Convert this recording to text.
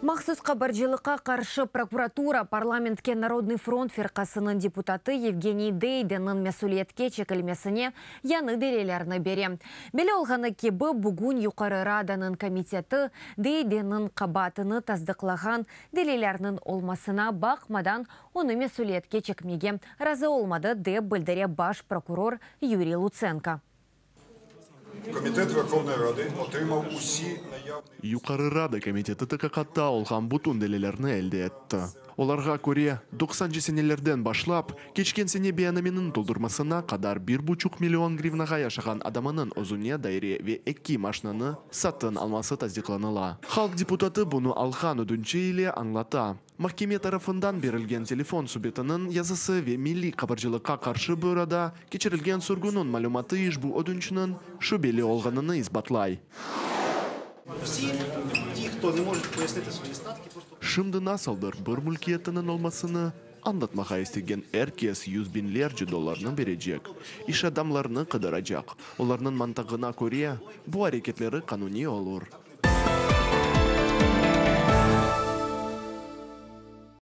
Махсус кабаржылыққа қаршы прокуратура парламентке Народный фронт фирқасының депутаты Евгений Дейденің мәсулиетке чекілмесіне яны дерелеріні бере. Белі олғаны кебі бүгін юқары раданың комитеті Дейденің қабатыны таздықлаған дерелерінің олмасына бақмадан оны мәсулиетке чекмеге разы олмады деп білдіре баш прокурор Юрий Луценко. Комітет Верховної Ради отримав усі наявні... Юқары Рада комитеті тықақатта олған бұтын делелеріні әлде етті. Оларға көре 90 сенелерден башлап, кечкен сене биянаменің толдырмасына қадар 1,5 миллион гривнаға яшаған адамының озуне дайре ве 2 машинаны сатын алмасы таздиқланыла. Халк депутаты бұны алған өдінші еле аңлата. Махкеме тарафындан берілген телефон субетінің язысы ве милли қабаржылыққа қаршы бұрада кечірілген сұргының малюматы ешбу өдіншінің шөбелі олғаныны избатлай. Всі ті, хто не можуть пояснити свої статки, просто... Шымды насалдыр бір мүлкиетінің олмасыны андатмаға істеген әркес $100,000 бережек. Иш адамларыны қыдырajak. Оларның мантағына көре, бұл әрекетлері қануни olur.